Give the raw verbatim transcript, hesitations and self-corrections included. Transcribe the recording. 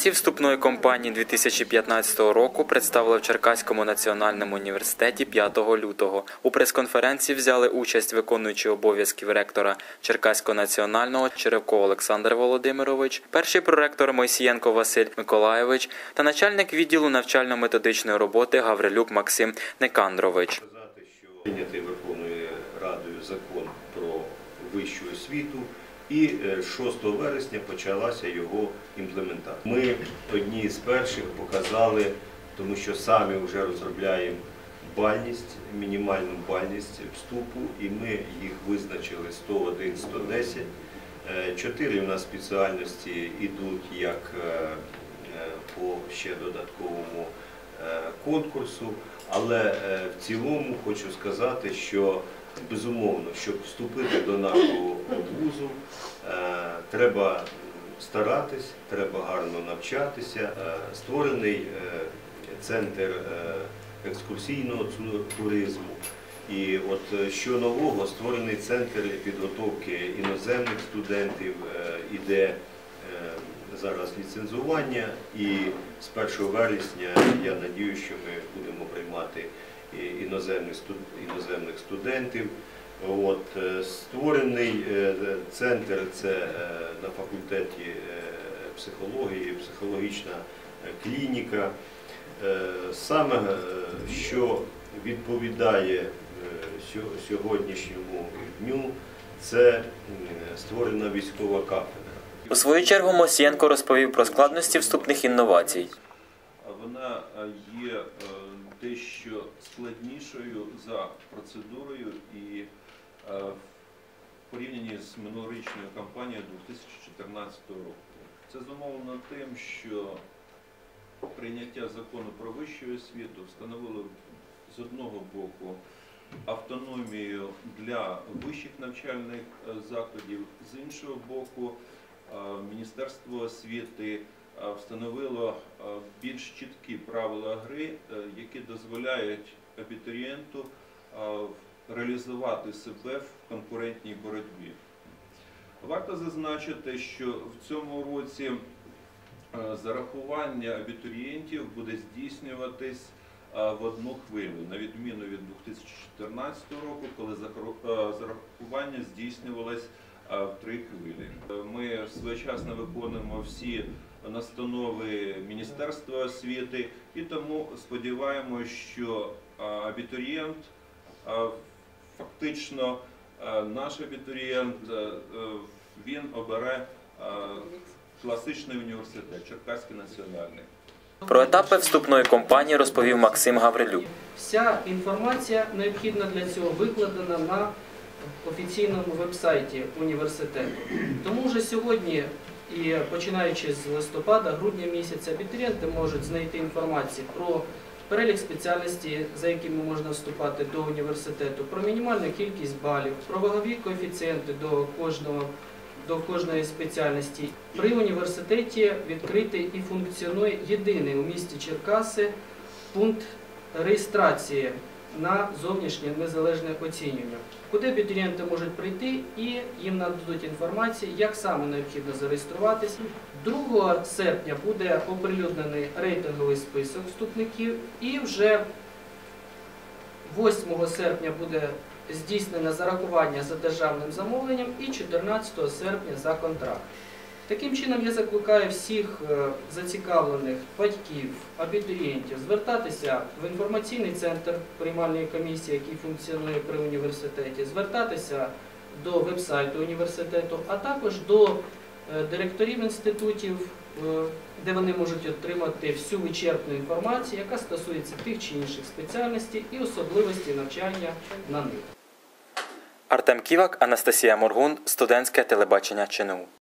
Номінації вступної кампанії дві тисячі п'ятнадцятого року представили в Черкаському національному університеті п'ятого лютого. У прес-конференції взяли участь виконуючий обов'язків ректора Черкаського національного Черевко Олександр Володимирович, перший проректор Мойсієнко Василь Миколайович та начальник відділу навчально-методичної роботи Гаврилюк Максим Никандрович. Прийнятий Верховною Радою закон про вищу освіту, і шостого вересня почалася його імплементація. Ми одні з перших показали, тому що самі вже розробляємо бальність, мінімальну бальність вступу, і ми їх визначили сто один - сто десять. Чотири у нас спеціальності йдуть як по ще додатковому конкурсу, але в цілому хочу сказати, що безумовно, щоб вступити до нашого вузу, треба старатись, треба гарно навчатися. Створений центр екскурсійного туризму. І от що нового, створений центр підготовки іноземних студентів, іде зараз ліцензування, і з першого вересня, я сподіваюся, що ми будемо приймати іноземних студентів. От, створений центр, це на факультеті психології, психологічна клініка. Саме, що відповідає сьогоднішньому дню, це створена військова кафедра. У свою чергу Мойсієнко розповів про складності вступних інновацій. Вона є дещо складнішою за процедурою і в порівнянні з минулорічною кампанією дві тисячі чотирнадцятого року. Це зумовлено тим, що прийняття закону про вищу освіту встановило з одного боку автономію для вищих навчальних закладів, з іншого боку Міністерство освіти встановило більш чіткі правила гри, які дозволяють абітурієнту реалізувати себе в конкурентній боротьбі. Варто зазначити, що в цьому році зарахування абітурієнтів буде здійснюватись в одну хвилю, на відміну від дві тисячі чотирнадцятого року, коли зарахування здійснювалось в три хвилі. Ми своєчасно виконуємо всі настанови Міністерства освіти і тому сподіваємося, що абітурієнт, фактично наш абітурієнт, він обере класичний університет, Черкаський національний. Про етапи вступної кампанії розповів Максим Гаврилюк. Вся інформація необхідна для цього викладена на офіційному веб-сайті університету. Тому вже сьогодні, і починаючи з листопада, грудня місяця, абітурієнти можуть знайти інформацію про перелік спеціальностей, за якими можна вступати до університету, про мінімальну кількість балів, про вагові коефіцієнти до кожного, до кожної спеціальності. При університеті відкритий і функціонує єдиний у місті Черкаси пункт реєстрації на зовнішнє незалежне оцінювання, куди абітурієнти можуть прийти і їм нададуть інформацію, як саме необхідно зареєструватися. другого серпня буде оприлюднений рейтинговий список вступників, і вже восьмого серпня буде здійснене зарахування за державним замовленням і чотирнадцятого серпня за контракт. Таким чином, я закликаю всіх зацікавлених батьків, абітурієнтів звертатися в інформаційний центр приймальної комісії, який функціонує при університеті, звертатися до веб-сайту університету, а також до директорів інститутів, де вони можуть отримати всю вичерпну інформацію, яка стосується тих чи інших спеціальностей і особливостей навчання на них. Артем Ківак, Анастасія Моргун, студентське телебачення ЧНУ.